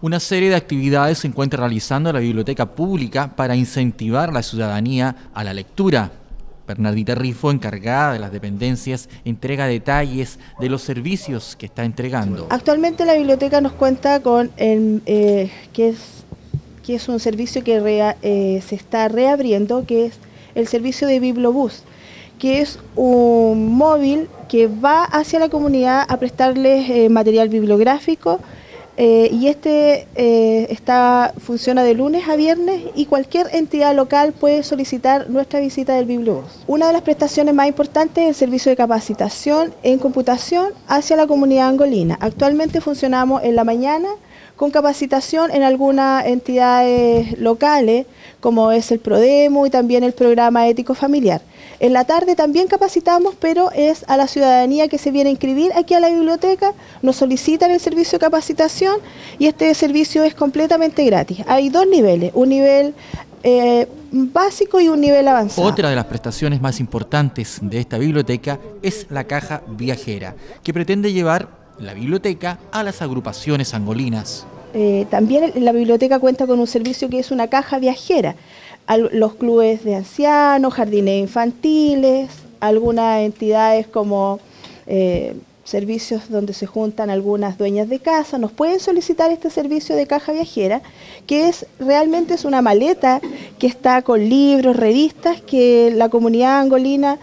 Una serie de actividades se encuentra realizando la biblioteca pública para incentivar a la ciudadanía a la lectura. Bernardita Rifo, encargada de las dependencias, entrega detalles de los servicios que está entregando. Actualmente la biblioteca nos cuenta con que es un servicio que se está reabriendo, que es el servicio de Bibliobús, que es un móvil que va hacia la comunidad a prestarles material bibliográfico. Y funciona de lunes a viernes y cualquier entidad local puede solicitar nuestra visita del Bibliobús. Una de las prestaciones más importantes es el servicio de capacitación en computación hacia la comunidad angolina. Actualmente funcionamos en la mañana con capacitación en algunas entidades locales, como es el Prodemu y también el programa ético familiar. En la tarde también capacitamos, pero es a la ciudadanía que se viene a inscribir aquí a la biblioteca, nos solicitan el servicio de capacitación y este servicio es completamente gratis. Hay dos niveles, un nivel básico y un nivel avanzado. Otra de las prestaciones más importantes de esta biblioteca es la caja viajera, que pretende llevar la biblioteca a las agrupaciones angolinas. También la biblioteca cuenta con un servicio que es una caja viajera. Los clubes de ancianos, jardines infantiles, algunas entidades como servicios donde se juntan algunas dueñas de casa, nos pueden solicitar este servicio de caja viajera, que realmente es una maleta que está con libros, revistas, que la comunidad angolina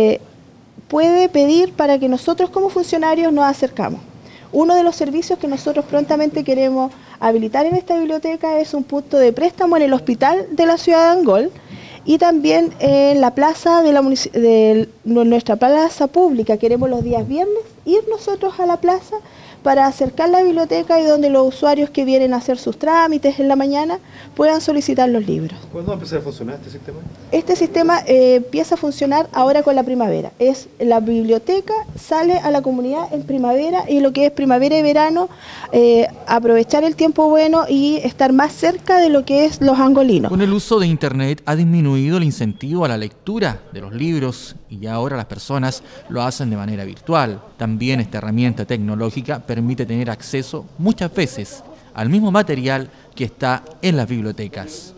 puede pedir para que nosotros como funcionarios nos acercamos. Uno de los servicios que nosotros prontamente queremos habilitar en esta biblioteca es un punto de préstamo en el hospital de la ciudad de Angol y también en la plaza de nuestra plaza pública. Queremos los días viernes ir nosotros a la plaza para acercar la biblioteca y donde los usuarios que vienen a hacer sus trámites en la mañana puedan solicitar los libros. ¿Cuándo va a empezar a funcionar este sistema? Este sistema empieza a funcionar ahora con la primavera. La biblioteca sale a la comunidad en primavera y lo que es primavera y verano, aprovechar el tiempo bueno y estar más cerca de lo que es los angolinos. Con el uso de Internet ha disminuido el incentivo a la lectura de los libros y ahora las personas lo hacen de manera virtual. También esta herramienta tecnológica permite tener acceso muchas veces al mismo material que está en las bibliotecas.